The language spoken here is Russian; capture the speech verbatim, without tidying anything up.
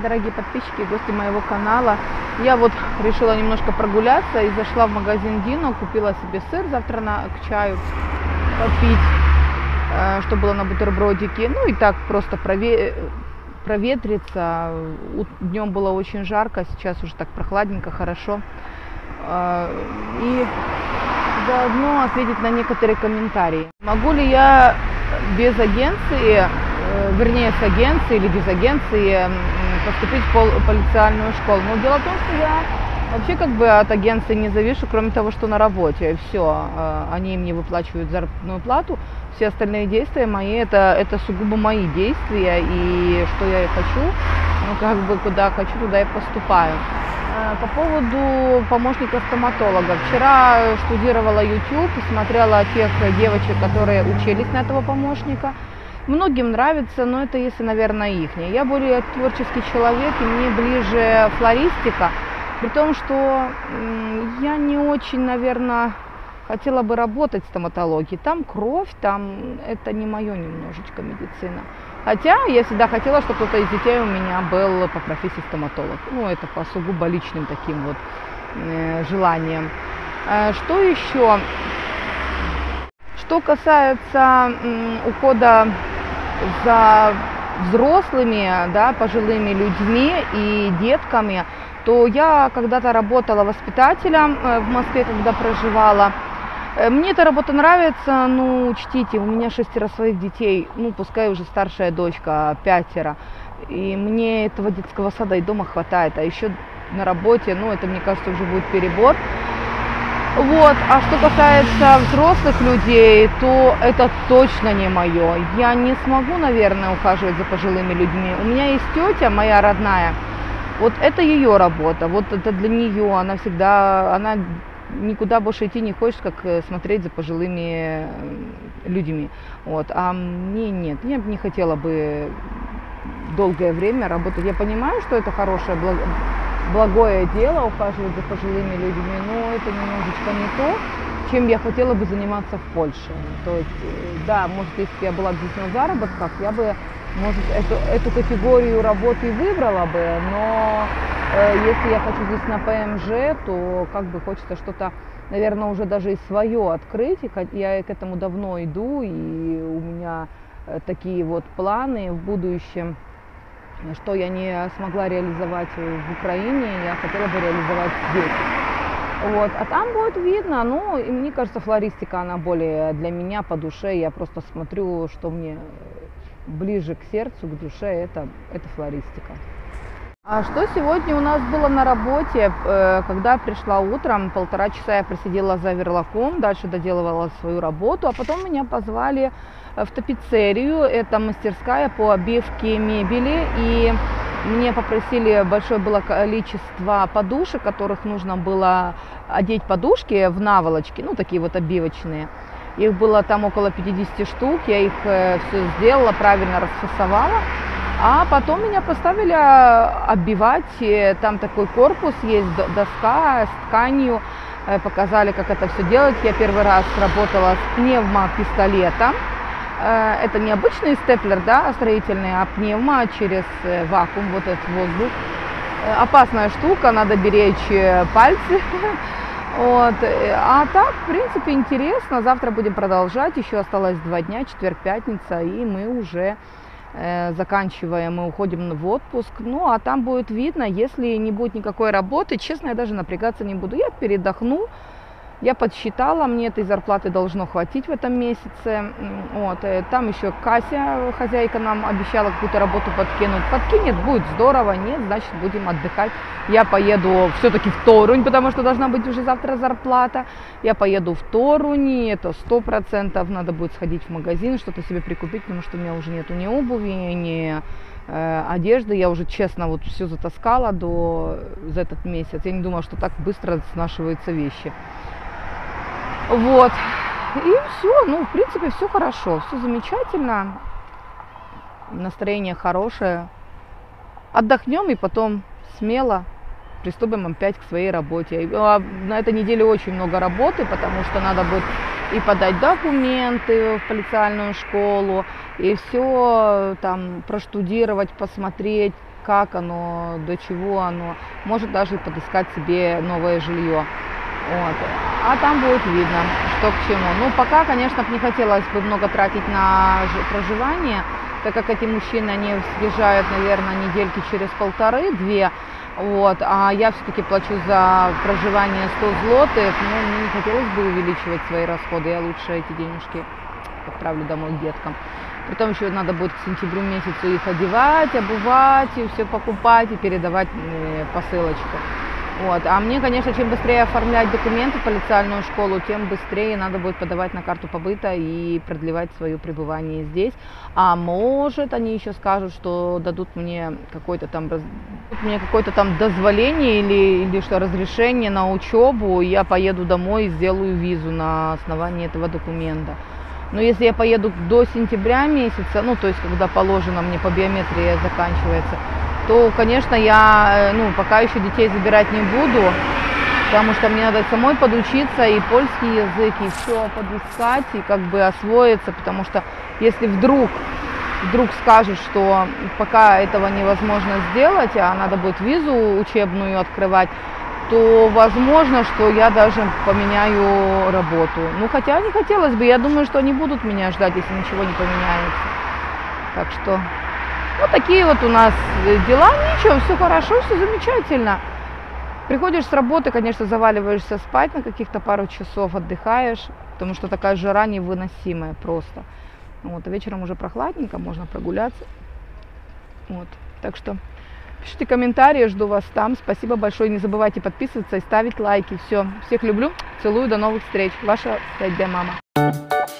дорогие подписчики и гости моего канала. Я вот решила немножко прогуляться и зашла в магазин Дино, купила себе сыр завтра на, к чаю попить, э, что было на бутербродике. Ну и так просто прове, проветриться. Днем было очень жарко, сейчас уже так прохладненько, хорошо. Э, и заодно ответить на некоторые комментарии. Могу ли я без агенции, вернее с агенции или без агенции поступить в полициальную школу? Но дело в том, что я вообще как бы от агенции не завишу, кроме того, что на работе. Все, они мне выплачивают заработную плату. Все остальные действия мои, это, это сугубо мои действия. И что я и хочу, ну как бы куда хочу, туда и поступаю. По поводу помощника стоматолога. Вчера штудировала YouTube, смотрела тех девочек, которые учились на этого помощника. Многим нравится, но это если, наверное, их. Я более творческий человек, и мне ближе флористика. При том, что я не очень, наверное, хотела бы работать в стоматологии. Там кровь, там это не мое немножечко медицина. Хотя я всегда хотела, чтобы кто-то из детей у меня был по профессии стоматолог. Ну, это по сугубо личным таким вот э, желаниям. Э, что еще? Что касается э, ухода за взрослыми, да, пожилыми людьми и детками, то я когда-то работала воспитателем э, в Москве, когда проживала. Мне эта работа нравится, ну, учтите, у меня шестеро своих детей, ну, пускай уже старшая дочка, пятеро, и мне этого детского сада и дома хватает, а еще на работе, ну, это, мне кажется, уже будет перебор. Вот, а что касается взрослых людей, то это точно не мое. Я не смогу, наверное, ухаживать за пожилыми людьми. У меня есть тетя, моя родная, вот это ее работа, вот это для нее, она всегда, она... никуда больше идти не хочешь, как смотреть за пожилыми людьми. Вот. А мне нет. Я бы не хотела бы долгое время работать. Я понимаю, что это хорошее, благое дело ухаживать за пожилыми людьми, но это немножечко не то, чем я хотела бы заниматься в Польше. То есть, да, может, если бы я была здесь на заработках, я бы, может, эту, эту категорию работы выбрала бы, но если я хочу здесь на ПМЖ, то как бы хочется что-то, наверное, уже даже и свое открыть. И я к этому давно иду, и у меня такие вот планы в будущем, что я не смогла реализовать в Украине, я хотела бы реализовать здесь. Вот. А там будет видно, ну, и мне кажется, флористика, она более для меня по душе. Я просто смотрю, что мне ближе к сердцу, к душе, это, это флористика. А что сегодня у нас было на работе? Когда пришла утром, полтора часа я просидела за верлаком, дальше доделывала свою работу, а потом меня позвали в тапицерию, это мастерская по обивке мебели, и мне попросили, большое было количество подушек, которых нужно было одеть подушки в наволочки, ну такие вот обивочные. Их было там около пятидесяти штук, я их все сделала, правильно расфасовала. А потом меня поставили оббивать, там такой корпус есть, доска с тканью, показали, как это все делать. Я первый раз работала с пневмопистолетом. Это не обычный степлер, да, строительный, а пневмо через вакуум, вот этот воздух. Опасная штука, надо беречь пальцы. Вот. А так, в принципе, интересно. Завтра будем продолжать, еще осталось два дня, четверг, пятница, и мы уже... заканчиваем, мы уходим в отпуск, ну а там будет видно, если не будет никакой работы, честно, я даже напрягаться не буду, я передохну, я подсчитала, мне этой зарплаты должно хватить в этом месяце, вот, там еще Кася, хозяйка, нам обещала какую-то работу подкинуть, подкинет, будет здорово, нет, значит будем отдыхать, я поеду все-таки в Торунь, потому что должна быть уже завтра зарплата, я поеду в Торунь, это сто процентов, надо будет сходить в магазин, что-то себе прикупить, потому что у меня уже нету ни обуви, ни э, одежды, я уже честно вот все затаскала до, за этот месяц, я не думала, что так быстро снашиваются вещи. Вот, и все, ну, в принципе, все хорошо, все замечательно, настроение хорошее, отдохнем и потом смело приступим опять к своей работе. На этой неделе очень много работы, потому что надо будет и подать документы в полициальную школу, и все там проштудировать, посмотреть, как оно, до чего оно, может даже подыскать себе новое жилье. Вот. А там будет видно, что к чему. Ну, пока, конечно, не хотелось бы много тратить на проживание, так как эти мужчины, они съезжают, наверное, недельки через полторы-две, вот, а я все-таки плачу за проживание сто злотых, но мне не хотелось бы увеличивать свои расходы, я лучше эти денежки отправлю домой к деткам. Притом еще надо будет к сентябрю месяцу их одевать, обувать, и все покупать и передавать посылочку. Вот. А мне, конечно, чем быстрее оформлять документы в полициальную школу, тем быстрее надо будет подавать на карту побыта и продлевать свое пребывание здесь. А может, они еще скажут, что дадут мне какое-то там, мне какое-то там дозволение или, или что, разрешение на учебу, и я поеду домой и сделаю визу на основании этого документа. Но если я поеду до сентября месяца, ну, то есть, когда положено мне по биометрии заканчивается, то, конечно, я, ну, пока еще детей забирать не буду, потому что мне надо самой подучиться и польский язык, и все подыскать, и как бы освоиться, потому что если вдруг, вдруг скажут, что пока этого невозможно сделать, а надо будет визу учебную открывать, то возможно, что я даже поменяю работу. Ну, хотя не хотелось бы, я думаю, что они будут меня ждать, если ничего не поменяется. Так что... Вот такие вот у нас дела. Ничего, все хорошо, все замечательно. Приходишь с работы, конечно, заваливаешься спать на каких-то пару часов, отдыхаешь, потому что такая жара невыносимая просто. Вот, а вечером уже прохладненько, можно прогуляться. Вот, так что пишите комментарии, жду вас там. Спасибо большое, не забывайте подписываться и ставить лайки. Все, всех люблю, целую, до новых встреч. Ваша пять дэ мама.